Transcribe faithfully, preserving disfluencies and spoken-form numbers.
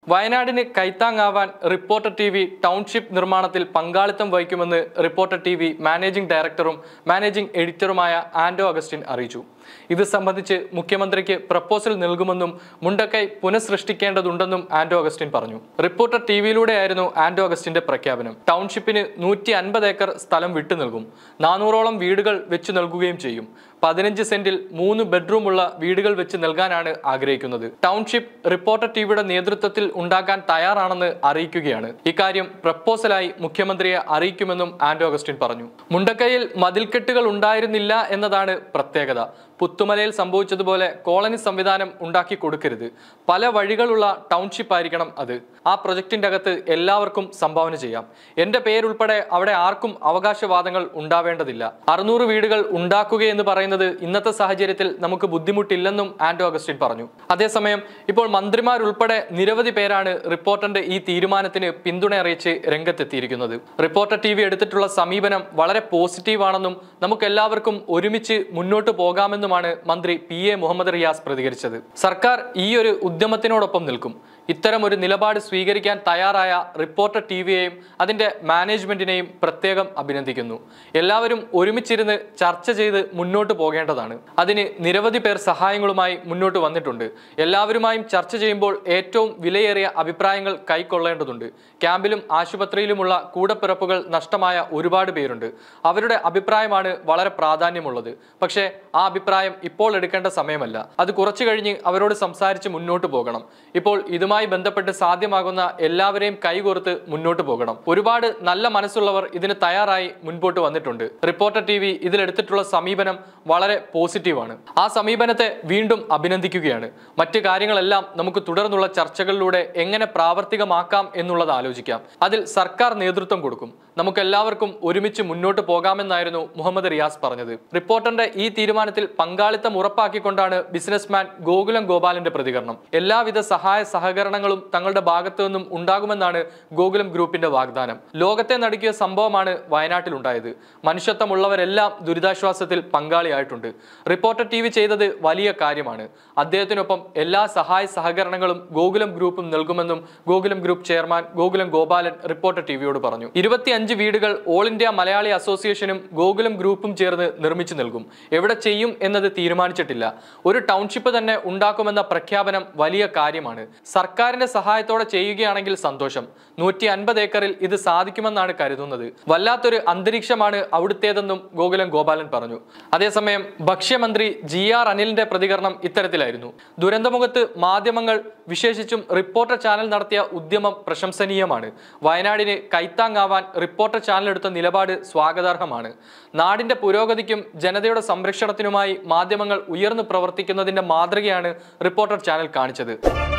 വയനാടിന് കൈത്താങ്ങാവാൻ reporter TV township നിർമ്മാണത്തിൽ പങ്കാളിത്തം വഹിക്കുമെന്ന് റിപ്പോർട്ടർ ടി വി മാനേജിംഗ് ഡയറക്ടറും മാനേജിംഗ് എഡിറ്ററുമായ ആൻഡോ അഗസ്റ്റിൻ അറിയിച്ചു. ഇത് സംബന്ധിച്ച് മുഖ്യമന്ത്രിക്ക് പ്രപ്പോസൽ നൽകുമെന്നും മുണ്ടക്കൈ പുനഃസൃഷ്ടിക്കേണ്ടതുണ്ടെന്നും ആൻഡോ അഗസ്റ്റിൻ പറഞ്ഞു. റിപ്പോർട്ടർ ടി വിയിലൂടെയായിരുന്നു ആൻഡോ അഗസ്റ്റിന്റെ പ്രഖ്യാപനം. ടൗൺഷിപ്പിന് നൂറ്റി അൻപത് ഏക്കർ സ്ഥലം വിട്ടു നൽകും. നാനൂറോളം വീടുകൾ വെച്ചു നൽകുകയും ചെയ്യും. പതിനഞ്ച് സെന്റിൽ മൂന്ന് ബെഡ്റൂമുള്ള വീടുകൾ വെച്ച് നൽകാനാണ് ആഗ്രഹിക്കുന്നത്. ടൗൺഷിപ്പ് റിപ്പോർട്ടർ ടിവിയുടെ നേതൃത്വത്തിൽ ഉണ്ടാക്കാൻ തയ്യാറാണെന്ന് അറിയിക്കുകയാണ്. ഇക്കാര്യം പ്രപ്പോസലായി മുഖ്യമന്ത്രിയെ അറിയിക്കുമെന്നും ആൻഡോ അഗസ്റ്റിൻ പറഞ്ഞു. മുണ്ടക്കൈയിൽ മതിൽക്കെട്ടുകൾ ഉണ്ടായിരുന്നില്ല എന്നതാണ് പ്രത്യേകത. പുത്തുമലയിൽ സംഭവിച്ചതുപോലെ കോളനി സംവിധാനം ഉണ്ടാക്കി കൊടുക്കരുത്. പല വഴികളുള്ള ടൗൺഷിപ്പ് ആയിരിക്കണം അത്. ആ പ്രൊജക്ടിന്റെ അകത്ത് എല്ലാവർക്കും സംഭാവന ചെയ്യാം. എന്റെ പേരുൾപ്പെടെ അവിടെ ആർക്കും അവകാശവാദങ്ങൾ ഉണ്ടാവേണ്ടതില്ല. അറുന്നൂറ് വീടുകൾ ഉണ്ടാക്കുകയെന്ന് പറയുന്നത് ഇന്നത്തെ സാഹചര്യത്തിൽ നമുക്ക് ബുദ്ധിമുട്ടില്ലെന്നും ആൻഡോ അഗസ്റ്റിൻ പറഞ്ഞു. അതേസമയം ഇപ്പോൾ മന്ത്രിമാരുൾപ്പെടെ നിരവധി പേരാണ് റിപ്പോർട്ടറിന്റെ ഈ തീരുമാനത്തിന് പിന്തുണ അറിയിച്ച് രംഗത്തെത്തിയിരിക്കുന്നത്. റിപ്പോർട്ടർ ടി വി എടുത്തിട്ടുള്ള സമീപനം വളരെ പോസിറ്റീവാണെന്നും നമുക്ക് എല്ലാവർക്കും ഒരുമിച്ച് മുന്നോട്ട് പോകാമെന്നും ാണ് മന്ത്രി പി എ മുഹമ്മദ് റിയാസ് പ്രതികരിച്ചത്. സർക്കാർ ഈ ഒരു ഉദ്യമത്തിനോടൊപ്പം നിൽക്കും. ഇത്തരം ഒരു നിലപാട് സ്വീകരിക്കാൻ തയ്യാറായ റിപ്പോർട്ടർ ടി വിയെയും അതിന്റെ മാനേജ്മെന്റിനെയും പ്രത്യേകം അഭിനന്ദിക്കുന്നു. എല്ലാവരും ഒരുമിച്ചിരുന്ന് ചർച്ച ചെയ്ത് മുന്നോട്ട് പോകേണ്ടതാണ്. അതിന് നിരവധി പേർ സഹായങ്ങളുമായി മുന്നോട്ട് വന്നിട്ടുണ്ട്. എല്ലാവരുമായും ചർച്ച ചെയ്യുമ്പോൾ ഏറ്റവും വിലയേറിയ അഭിപ്രായങ്ങൾ കൈക്കൊള്ളേണ്ടതുണ്ട്. ക്യാമ്പിലും ആശുപത്രിയിലുമുള്ള കൂടപ്പിറപ്പുകൾ നഷ്ടമായ ഒരുപാട് പേരുണ്ട്. അവരുടെ അഭിപ്രായമാണ് വളരെ പ്രാധാന്യമുള്ളത്. പക്ഷേ ആ അഭിപ്രായം ഇപ്പോൾ എടുക്കേണ്ട സമയമല്ല. അത് കുറച്ചു കഴിഞ്ഞ് അവരോട് സംസാരിച്ച് മുന്നോട്ട് പോകണം. ഇപ്പോൾ ഇതുമായി ബന്ധപ്പെട്ട് സാധ്യമാകുന്ന എല്ലാവരെയും കൈകോർത്ത് മുന്നോട്ട് പോകണം. ഒരുപാട് നല്ല മനസ്സുള്ളവർ ഇതിന് തയ്യാറായി മുൻപോട്ട് വന്നിട്ടുണ്ട്. റിപ്പോർട്ടർ ടി വി ഇതിലെടുത്തിട്ടുള്ള സമീപനം വളരെ പോസിറ്റീവാണ്. ആ സമീപനത്തെ വീണ്ടും അഭിനന്ദിക്കുകയാണ്. മറ്റു കാര്യങ്ങളെല്ലാം നമുക്ക് തുടർന്നുള്ള ചർച്ചകളിലൂടെ എങ്ങനെ പ്രാവർത്തികമാക്കാം എന്നുള്ളത് ആലോചിക്കാം. അതിൽ സർക്കാർ നേതൃത്വം കൊടുക്കും. നമുക്ക് എല്ലാവർക്കും ഒരുമിച്ച് മുന്നോട്ട് പോകാമെന്നായിരുന്നു മുഹമ്മദ് റിയാസ് പറഞ്ഞത്. റിപ്പോർട്ടറിന്റെ ഈ തീരുമാനത്തിൽ പങ്കാളിത്തം ഉറപ്പാക്കിക്കൊണ്ടാണ് ബിസിനസ്മാൻ ഗോകുലം ഗോപാലന്റെ പ്രതികരണം. എല്ലാവിധ സഹായ സഹകരണങ്ങളും തങ്ങളുടെ ഭാഗത്തു നിന്നും ഉണ്ടാകുമെന്നാണ് ഗോകുലം ഗ്രൂപ്പിന്റെ വാഗ്ദാനം. ലോകത്തെ നടുക്കിയ സംഭവമാണ് വയനാട്ടിലുണ്ടായത്. മനുഷ്യത്വമുള്ളവരെല്ലാം ദുരിതാശ്വാസത്തിൽ പങ്കാളിയായിട്ടുണ്ട്. റിപ്പോർട്ടർ ടി വി ചെയ്തത് വലിയ കാര്യമാണ്. അദ്ദേഹത്തിനൊപ്പം എല്ലാ സഹായ സഹകരണങ്ങളും ഗോകുലം ഗ്രൂപ്പും നൽകുമെന്നും Gokulam group chairman Gokulam Gopalan reporter ടിവിയോട് പറഞ്ഞു. ഇരുപത്തിയഞ്ച് വീടുകൾ ഓൾ ഇന്ത്യ മലയാളി അസോസിയേഷനും ഗോകുലം ഗ്രൂപ്പും ചേർന്ന് നിർമ്മിച്ചു നൽകും. എവിടെ ചെയ്യും എന്നത് തീരുമാനിച്ചിട്ടില്ല. ഒരു ടൗൺഷിപ്പ് തന്നെ ഉണ്ടാക്കുമെന്ന പ്രഖ്യാപനം വലിയ കാര്യമാണ്. സർക്കാരിന്റെ സഹായത്തോടെ ചെയ്യുകയാണെങ്കിൽ സന്തോഷം. നൂറ്റി അൻപത് ഏക്കറിൽ ഇത് സാധിക്കുമെന്നാണ് കരുതുന്നത്. വല്ലാത്തൊരു അന്തരീക്ഷമാണ് അവിടുത്തേതെന്നും ഗോകുലം ഗോപാലൻ പറഞ്ഞു. അതേസമയം ഭക്ഷ്യമന്ത്രി ജി ആർ അനിലിന്റെ പ്രതികരണം ഇത്തരത്തിലായിരുന്നു. ദുരന്തമുഖത്ത് മാധ്യമങ്ങൾ വിശേഷിച്ചും റിപ്പോർട്ടർ ചാനൽ നടത്തിയ ഉദ്യമം പ്രശംസനീയമാണ്. വയനാടിന് കൈത്താങ്ങാവാൻ റിപ്പോർട്ടർ ചാനൽ എടുത്ത നിലപാട് സ്വാഗതാർഹമാണ്. നാടിന്റെ പുരോഗതിക്കും ജനതയുടെ സംരക്ഷണത്തിനുമായി മാധ്യമങ്ങൾ ഉയർന്നു പ്രവർത്തിക്കുന്നതിന്റെ മാതൃകയാണ് റിപ്പോർട്ടർ ചാനൽ കാണിച്ചത്.